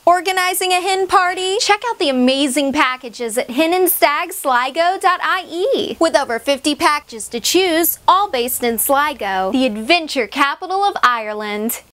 Organizing a hen party? Check out the amazing packages at henandstagsligo.ie. With over 50 packages to choose, all based in Sligo, the adventure capital of Ireland.